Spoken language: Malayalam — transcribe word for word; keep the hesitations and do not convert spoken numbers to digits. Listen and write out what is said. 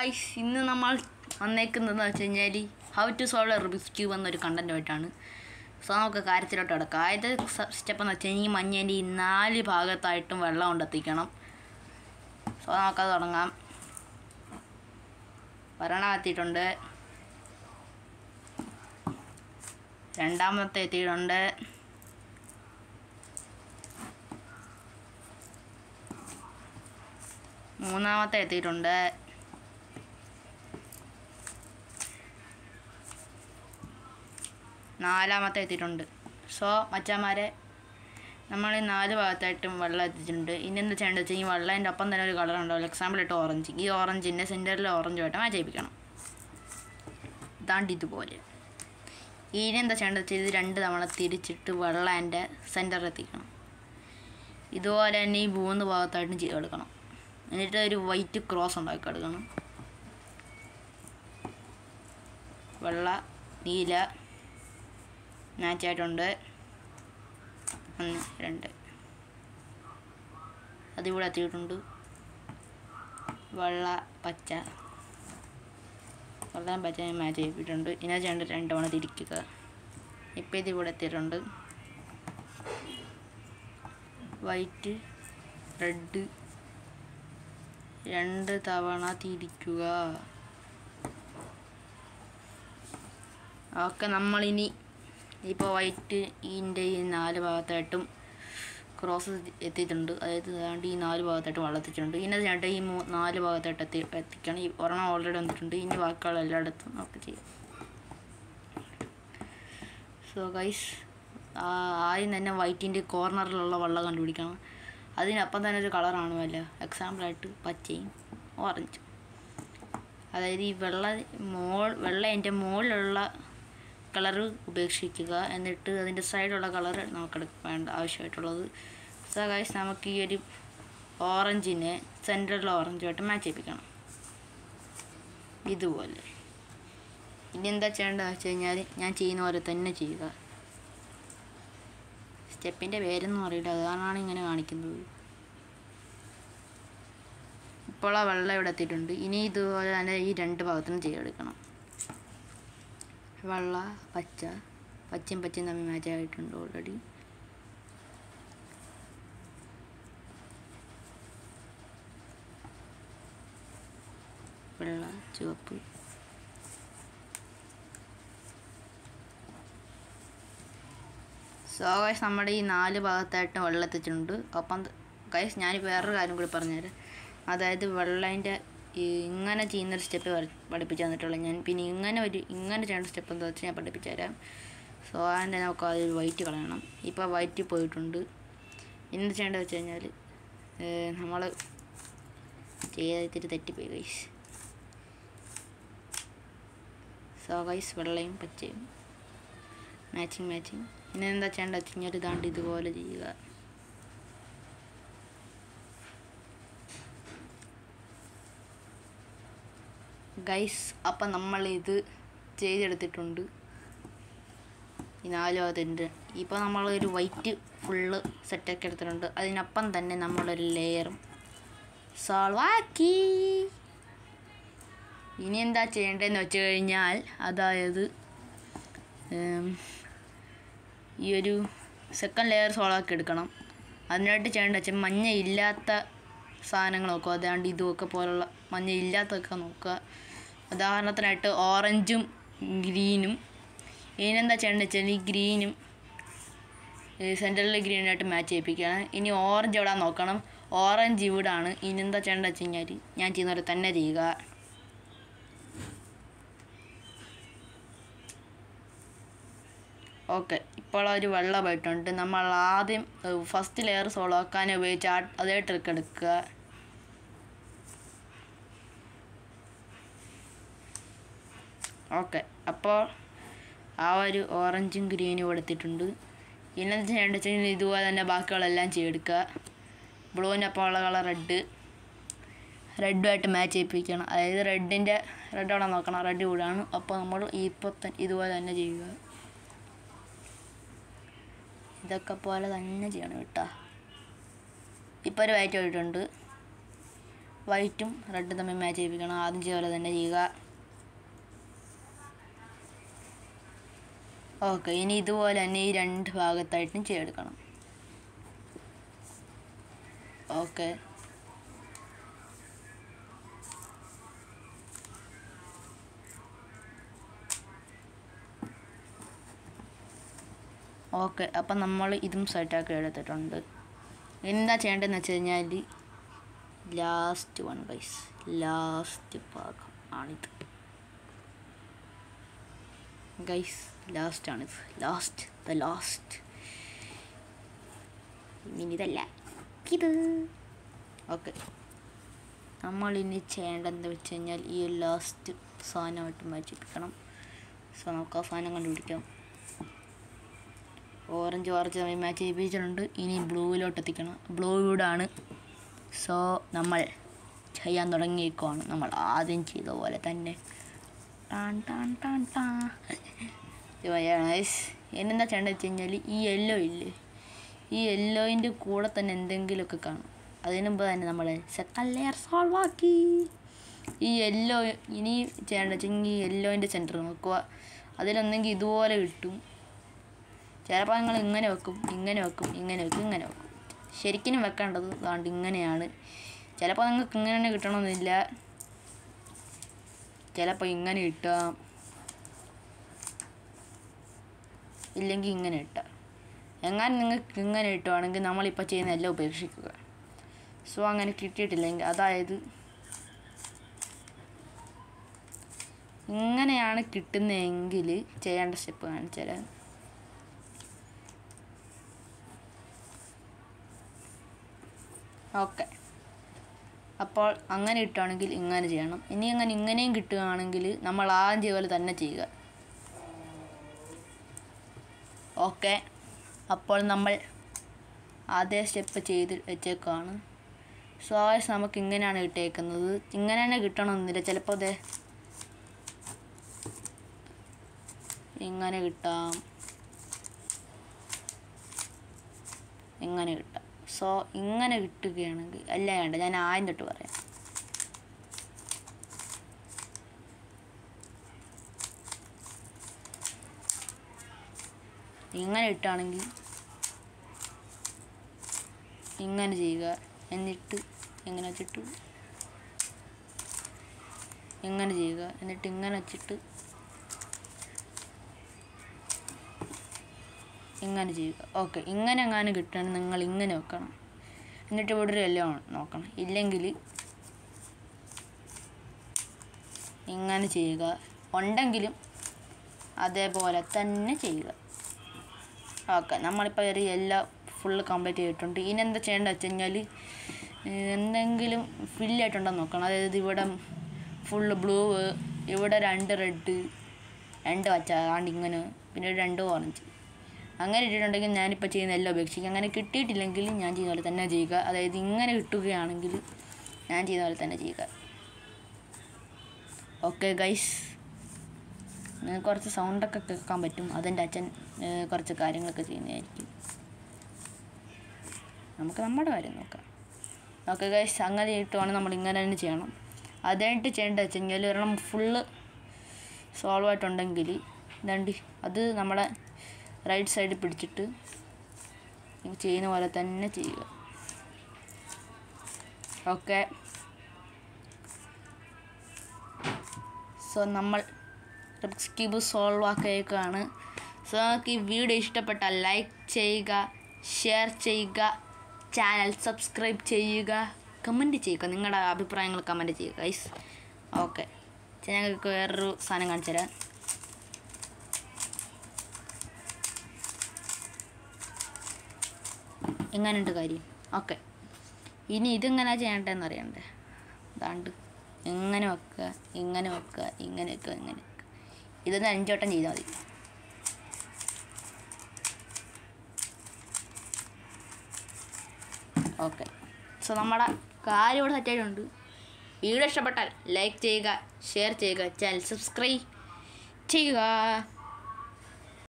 ഗായ്സ്, ഇന്ന് നമ്മൾ വന്നേക്കുന്നതെന്ന് വെച്ച് കഴിഞ്ഞാൽ how to solve a Rubik's cube എന്നൊരു കണ്ടൻറ്റുമായിട്ടാണ്. സോ നമുക്ക് കാര്യത്തിലോട്ട് കിടക്കാം. ആദ്യത്തെ സ്റ്റെപ്പ് എന്ന് വെച്ച് കഴിഞ്ഞാൽ ഈ മഞ്ഞേൻ്റെ ഈ നാല് ഭാഗത്തായിട്ടും വെള്ളം കൊണ്ടെത്തിക്കണം. സോ നമുക്കത് തുടങ്ങാം. ഒരെണ്ണം എത്തിയിട്ടുണ്ട്, രണ്ടാമത്തെ എത്തിയിട്ടുണ്ട്, മൂന്നാമത്തെ എത്തിയിട്ടുണ്ട്, നാലാമത്തെ എത്തിയിട്ടുണ്ട്. സോ മച്ചാന്മാരെ, നമ്മൾ ഈ നാല് ഭാഗത്തായിട്ടും വെള്ളം എത്തിച്ചിട്ടുണ്ട്. ഇനി എന്താ ചെയ്യേണ്ടത് വെച്ചാൽ ഈ വെള്ളത്തിൻ്റെ ഒപ്പം തന്നെ ഒരു കളർ ഉണ്ടാവില്ല. എക്സാമ്പിൾ ഇട്ട് ഓറഞ്ച്. ഈ ഓറഞ്ചിൻ്റെ സെൻറ്ററിൽ ഓറഞ്ചുമായിട്ട് മാച്ച് ചെയ്യിപ്പിക്കണം. ഇതാണ്ട് ഇതുപോലെ. ഇനി എന്താ ചെയ്യേണ്ടത് വെച്ചാൽ ഇത് രണ്ട് തവണ തിരിച്ചിട്ട് വെള്ളത്തിൻ്റെ സെൻറ്ററിൽ എത്തിക്കണം. ഇതുപോലെ തന്നെ ഈ മൂന്ന് ഭാഗത്തായിട്ടും ചെയ്തെടുക്കണം. എന്നിട്ട് ഒരു വൈറ്റ് ക്രോസ് ഉണ്ടാക്കി എടുക്കണം. വെള്ള നീല മാച്ചായിട്ടുണ്ട്. ഒന്ന് രണ്ട് അതിവിടെ എത്തിയിട്ടുണ്ട്. വെള്ള പച്ച വെള്ളം പച്ച മാച്ച് ചെയ്തിട്ടുണ്ട്. ഇനി ചെയ്യേണ്ട രണ്ട് തവണ തിരിക്കുക. ഇപ്പം ഇതിവിടെ എത്തിയിട്ടുണ്ട്. വൈറ്റ് റെഡ് രണ്ട് തവണ തിരിക്കുക. ഓക്കെ, നമ്മളിനി ഇപ്പോൾ വൈറ്റ് ഇതിൻ്റെ ഈ നാല് ഭാഗത്തായിട്ടും ക്രോസ് എത്തിയിട്ടുണ്ട്. അതായത് ഏതാണ്ട് ഈ നാല് ഭാഗത്തായിട്ട് വെള്ളത്തിച്ചിട്ടുണ്ട്. ഇനി അത് ചേട്ടൻ ഈ മൂ നാല് ഭാഗത്തായിട്ട് എത്തി എത്തിക്കണം. ഈ ഒരെണ്ണം ഓൾറെഡി വന്നിട്ടുണ്ട്. ഇനി ബാക്കിയുള്ള എല്ലായിടത്തും നമുക്ക് ചെയ്യാം. സോ ഗൈസ്, ആദ്യം തന്നെ വൈറ്റിൻ്റെ കോർണറിലുള്ള വെള്ളം കണ്ടുപിടിക്കണം. അതിനപ്പം തന്നെ ഒരു കളറാണ് വല്ല. എക്സാമ്പിളായിട്ട് പച്ചയും ഓറഞ്ചും. അതായത് ഈ വെള്ള മോൾ വെള്ള അതിൻ്റെ മുകളിലുള്ള കളറ് ഉപേക്ഷിക്കുക. എന്നിട്ട് അതിൻ്റെ സൈഡിലുള്ള കളർ നമുക്ക് വേണ്ട ആവശ്യമായിട്ടുള്ളത്. സോ ഗൈസ്, നമുക്ക് ഈ ഒരു ഓറഞ്ചിനെ സെൻറ്ററിലുള്ള ഓറഞ്ചുമായിട്ട് മാച്ച് ചെയ്യിപ്പിക്കണം. ഇതുപോലെ. ഇനി എന്താ ചെയ്യേണ്ടതെന്ന് വെച്ച് കഴിഞ്ഞാൽ ഞാൻ ചെയ്യുന്ന പോലെ തന്നെ ചെയ്യുക. സ്റ്റെപ്പിൻ്റെ പേരൊന്നും അറിയില്ല, അതാണ് ഇങ്ങനെ കാണിക്കുന്നത്. ഇപ്പോൾ ആ വെള്ളം ഇവിടെ എത്തിയിട്ടുണ്ട്. ഇനി ഇതുപോലെ തന്നെ ഈ രണ്ട് ഭാഗത്തും ചെയ്തെടുക്കണം. വെള്ള പച്ച പച്ചയും പച്ചയും തമ്മിൽ മാച്ച് ആയിട്ടുണ്ട് ഓൾറെഡി. വെള്ള ചുവപ്പ് സോ ഗൈസ്, നമ്മുടെ ഈ നാല് ഭാഗത്തായിട്ട് വെള്ളം എത്തിച്ചിട്ടുണ്ട്. അപ്പം ഗൈസ്, ഞാനിപ്പോൾ വേറൊരു കാര്യം കൂടി പറഞ്ഞുതരാം. അതായത് വെള്ളത്തിൻ്റെ ഇങ്ങനെ ചെയ്യുന്നൊരു സ്റ്റെപ്പ് പഠിപ്പിച്ചു തന്നിട്ടുള്ളത് ഞാൻ. പിന്നെ ഇങ്ങനെ ഒരു ഇങ്ങനെ ചെയ്യേണ്ട സ്റ്റെപ്പ് എന്താ വെച്ചാൽ ഞാൻ പഠിപ്പിച്ചു തരാം. സോ അതിൻ്റെ നമുക്ക് അതിൽ വൈറ്റ് കളയണം. ഇപ്പോൾ വൈറ്റ് പോയിട്ടുണ്ട്. എന്ത് ചെയ്യേണ്ടത് വെച്ച് കഴിഞ്ഞാൽ നമ്മൾ ചെയ്തിട്ട് തെറ്റിപ്പോയി ഗൈസ്. സോ ഗൈസ്, വെള്ളയും പച്ചയും മാച്ചിങ് മാച്ചിങ്. ഇനി എന്താ ചെയ്യേണ്ടത് വെച്ച് കഴിഞ്ഞാൽ ഇതാണ്ട് ഇതുപോലെ ചെയ്യുക. ഗൈസ്, അപ്പം നമ്മളിത് ചെയ്തെടുത്തിട്ടുണ്ട്. ഈ നാല് ഭാഗത്തിൻ്റെ ഇപ്പോൾ നമ്മളൊരു വൈറ്റ് ഫുള്ള് സെറ്റാക്കി എടുത്തിട്ടുണ്ട്. അതിനൊപ്പം തന്നെ നമ്മളൊരു ലെയറും സോൾവ് ആക്കി. ഇനി എന്താ ചെയ്യേണ്ടതെന്ന് വെച്ച് കഴിഞ്ഞാൽ, അതായത് ഈ ഒരു സെക്കൻഡ് ലെയർ സോൾവ് ആക്കി എടുക്കണം. അതിനായിട്ട് ചെയ്യേണ്ടത് വെച്ചാൽ മഞ്ഞ ഇല്ലാത്ത സാധനങ്ങൾ നോക്കുക. അതാണ്ട് ഇതുമൊക്കെ പോലുള്ള മഞ്ഞ ഇല്ലാത്തതൊക്കെ നോക്കുക. ഉദാഹരണത്തിനായിട്ട് ഓറഞ്ചും ഗ്രീനും. ഇതിനെന്താ ചെയ്യേണ്ടത് വെച്ചാൽ ഈ ഗ്രീനും സെൻറ്ററിൽ ഗ്രീനായിട്ട് മാച്ച് ചെയ്യിപ്പിക്കുകയാണ്. ഇനി ഓറഞ്ച് എവിടെ നോക്കണം. ഓറഞ്ച് ഇവിടാണ്. ഇനി എന്താ ചെയ്യേണ്ടത് വെച്ച് കഴിഞ്ഞാൽ ഞാൻ ചെയ്യുന്ന പോലെ തന്നെ ചെയ്യുക. ഓക്കെ, ഇപ്പോൾ ഒരു വെള്ളമായിട്ടുണ്ട്. നമ്മൾ ആദ്യം ഫസ്റ്റ് ലെയർ സോൾവ് ആക്കാൻ ഉപയോഗിച്ച് ആ അതേ ട്രിക്ക് എടുക്കുക. ഓക്കെ, അപ്പോൾ ആ ഒരു ഓറഞ്ചും ഗ്രീനും എടുത്തിട്ടുണ്ട്. ഇന്നെന്താ ചെയ്യേണ്ടത് വെച്ച് കഴിഞ്ഞാൽ ഇതുപോലെ തന്നെ ബാക്കിയുള്ളതെല്ലാം ചെയ്തെടുക്കുക. ബ്ലൂവിനൊപ്പം ഉള്ള കളർ റെഡ് റെഡുമായിട്ട് മാച്ച് ചെയ്യിപ്പിക്കണം. അതായത് റെഡിൻ്റെ റെഡ് അവിടെ നോക്കണം. റെഡ് ഇവിടെയാണ്. അപ്പോൾ നമ്മൾ ഇപ്പോൾ ഇതുപോലെ തന്നെ ചെയ്യുക. ഇതൊക്കെ പോലെ തന്നെ ചെയ്യണം കേട്ടോ. ഇപ്പോൾ ഒരു വൈറ്റ് ആയിട്ടുണ്ട്. വൈറ്റും റെഡും തമ്മിൽ മാച്ച് ചെയ്യിപ്പിക്കണം. ആദ്യം ചെയ്ത പോലെ തന്നെ ചെയ്യുക. ഓക്കെ, ഇനി ഇതുപോലെ തന്നെ ഈ രണ്ട് ഭാഗത്തായിട്ടും ചെയ്തെടുക്കണം. ഓക്കെ, ഓക്കെ അപ്പം നമ്മൾ ഇതും സെറ്റാക്കി എടുത്തിട്ടുണ്ട്. എന്താ ചെയ്യേണ്ടതെന്ന് വെച്ച് കഴിഞ്ഞാൽ ലാസ്റ്റ് വൺ ഗൈസ്, ലാസ്റ്റ് ഭാഗം ആണിത് ഗൈസ്, ലാസ്റ്റ് ആണിത്, ലാസ്റ്റ് ദ ലാസ്റ്റ്. ഇനി ഇതല്ല ഇത്. ഓക്കെ, നമ്മളിനി ചെയ്യേണ്ടതെന്ന് വെച്ച് കഴിഞ്ഞാൽ ഈ ലാസ്റ്റ് സാധനമായിട്ട് മാറ്റിപ്പിക്കണം. സോ നമുക്ക് ആ സാധനം കണ്ടുപിടിക്കാം. ഓറഞ്ച് ഓറഞ്ച് തമ്മിൽ മാച്ച് ചെയ്യിപ്പിച്ചിട്ടുണ്ട്. ഇനി ബ്ലൂവിലോട്ട് എത്തിക്കണം. ബ്ലൂവിടാണ്. സോ നമ്മൾ ചെയ്യാൻ തുടങ്ങിയേക്കുവാണ്. നമ്മൾ ആദ്യം ചെയ്ത പോലെ തന്നെ ടാൻ ടാൻ ടാൻ ടാ. എന്നെന്താ ചെയ്യേണ്ടത് വെച്ച് കഴിഞ്ഞാൽ ഈ യെല്ലോ ഇല്ലേ, ഈ യെല്ലോയിൻ്റെ കൂടെ തന്നെ എന്തെങ്കിലുമൊക്കെ കാണും. അതിന് മുമ്പ് തന്നെ നമ്മൾ സെക്കൻഡ് ലെയർ സോൾവ് ആക്കി. ഈ യെല്ലോ ഇനി ചെയ്യേണ്ടത് വെച്ചെങ്കിൽ ഈ യെല്ലോയിൻ്റെ സെൻറ്റർ നോക്കുക. അതിലൊന്നെങ്കിൽ ഇതുപോലെ കിട്ടും. ചിലപ്പോൾ നിങ്ങൾ ഇങ്ങനെ വെക്കും, ഇങ്ങനെ വെക്കും, ഇങ്ങനെ വെക്കും, ഇങ്ങനെ വെക്കും. ശരിക്കും വെക്കേണ്ടത് അതുകൊണ്ട് ഇങ്ങനെയാണ്. ചിലപ്പോൾ നിങ്ങൾക്ക് ഇങ്ങനെ തന്നെ കിട്ടണമെന്നില്ല, ചിലപ്പോൾ ഇങ്ങനെ കിട്ടാം, ഇല്ലെങ്കിൽ ഇങ്ങനെ ഇട്ടാം. എങ്ങനെ നിങ്ങൾക്ക് ഇങ്ങനെ കിട്ടുവാണെങ്കിൽ നമ്മളിപ്പോൾ ചെയ്യുന്ന എല്ലാം ഉപേക്ഷിക്കുക. സോ അങ്ങനെ കിട്ടിയിട്ടില്ലെങ്കിൽ, അതായത് ഇങ്ങനെയാണ് കിട്ടുന്നതെങ്കിൽ ചെയ്യേണ്ട സ്റ്റെപ്പ് കാണിച്ചാൽ, ഓക്കെ. അപ്പോൾ അങ്ങനെ കിട്ടുകയാണെങ്കിൽ ഇങ്ങനെ ചെയ്യണം. ഇനി അങ്ങനെ ഇങ്ങനെയും കിട്ടുകയാണെങ്കിൽ നമ്മൾ ആദ്യം ചെയ്ത പോലെ തന്നെ ചെയ്യുക. ഓക്കെ, അപ്പോൾ നമ്മൾ അതേ സ്റ്റെപ്പ് ചെയ്ത് വെച്ചേക്കാണ്. സോ നമുക്ക് ഇങ്ങനെയാണ് കിട്ടിയേക്കുന്നത്. ഇങ്ങനെ തന്നെ കിട്ടണമെന്നില്ല, ചിലപ്പോൾ അതെ ഇങ്ങനെ കിട്ടാം, ഇങ്ങനെ കിട്ടാം. സോ ഇങ്ങനെ കിട്ടുകയാണെങ്കിൽ, അല്ല വേണ്ട, ഞാൻ ആദ്യം തൊട്ട് പറയാം. ഇങ്ങനെ ഇട്ടാണെങ്കിൽ ഇങ്ങനെ ചെയ്യുക. എന്നിട്ട് ഇങ്ങനെ വെച്ചിട്ട് ഇങ്ങനെ ചെയ്യുക. എന്നിട്ട് ഇങ്ങനെ വെച്ചിട്ട് ഇങ്ങനെ ചെയ്യുക. ഓക്കെ, ഇങ്ങനെ എങ്ങാനും കിട്ടുകയാണെങ്കിൽ നിങ്ങൾ ഇങ്ങനെ വെക്കണം. എന്നിട്ട് ഇവിടെ ഒരു എല്ലാം നോക്കണം. ഇല്ലെങ്കിൽ ഇങ്ങനെ ചെയ്യുക. ഉണ്ടെങ്കിലും അതേപോലെ തന്നെ ചെയ്യുക. ഓക്കെ, നമ്മളിപ്പോൾ ഒരു എല്ലാം ഫുള്ള് കംപ്ലീറ്റ് ചെയ്തിട്ടുണ്ട്. ഇനി എന്താ ചെയ്യേണ്ടത് വെച്ച് കഴിഞ്ഞാൽ എന്തെങ്കിലും ഫില്ലായിട്ടുണ്ടോ നോക്കണം. അതായത് ഇവിടെ ഫുള്ള് ബ്ലൂ, ഇവിടെ രണ്ട് റെഡ്, രണ്ട് പച്ച, ആണ്ട് ഇങ്ങനെ, പിന്നെ രണ്ട് ഓറഞ്ച്, അങ്ങനെ ഇട്ടിട്ടുണ്ടെങ്കിൽ ഞാനിപ്പോൾ ചെയ്യുന്ന എല്ലാം ഉപേക്ഷിക്കുക. അങ്ങനെ കിട്ടിയിട്ടില്ലെങ്കിൽ ഞാൻ ചെയ്യുന്ന പോലെ തന്നെ ചെയ്യുക. അതായത് ഇങ്ങനെ കിട്ടുകയാണെങ്കിൽ ഞാൻ ചെയ്യുന്ന പോലെ തന്നെ ചെയ്യുക. ഓക്കെ ഗൈസ്, കുറച്ച് സൗണ്ടൊക്കെ കേൾക്കാൻ പറ്റും. അതെൻ്റെ അച്ഛൻ കുറച്ച് കാര്യങ്ങളൊക്കെ ചെയ്യുന്നതായിരിക്കും. നമുക്ക് നമ്മുടെ കാര്യം നോക്കാം. ഓക്കെ ഗൈസ്, അങ്ങനെ ഇട്ടുവാണ് നമ്മൾ ഇങ്ങനെ തന്നെ ചെയ്യണം. അതായിട്ട് ചെയ്യേണ്ടത് വെച്ച് കഴിഞ്ഞാൽ ഒരെണ്ണം ഫുള്ള് സോൾവ് ആയിട്ടുണ്ടെങ്കിൽ ഇതാണ്ട് അത് നമ്മളെ റൈറ്റ് സൈഡിൽ പിടിച്ചിട്ട് ചെയ്യുന്ന പോലെ തന്നെ ചെയ്യുക. ഓക്കെ, സോ നമ്മൾ റൂബിക്സ് ക്യൂബ് സോൾവ് ആക്കിയേക്കാണ്. സോ നിങ്ങൾക്ക് ഈ വീഡിയോ ഇഷ്ടപ്പെട്ടാൽ ലൈക്ക് ചെയ്യുക, ഷെയർ ചെയ്യുക, ചാനൽ സബ്സ്ക്രൈബ് ചെയ്യുക, കമൻറ്റ് ചെയ്യുക. നിങ്ങളുടെ അഭിപ്രായങ്ങൾ കമൻറ്റ് ചെയ്യുക ഗൈസ്. ഓക്കെ, ഞങ്ങൾക്ക് വേറൊരു സാധനം കാണിച്ചു തരാം. എങ്ങനെയുണ്ട് കാര്യം? ഓക്കെ, ഇനി ഇതെങ്ങനെ ചെയ്യണ്ടതെന്ന് അറിയണ്ടേ? അതാണ്ട് ഇങ്ങനെ വെക്കുക, ഇങ്ങനെ വെക്കുക, ഇങ്ങനെ വെക്കുക, ഇങ്ങനെ വെക്കുക. ഇതൊന്ന് അഞ്ചോട്ടം ചെയ്താൽ മതി. ഓക്കെ, സോ നമ്മുടെ കാര്യം ഇവിടെ സെറ്റായിട്ടുണ്ട്. വീഡിയോ ഇഷ്ടപ്പെട്ടാൽ ലൈക്ക് ചെയ്യുക, ഷെയർ ചെയ്യുക, ചാനൽ സബ്സ്ക്രൈബ് ചെയ്യുക.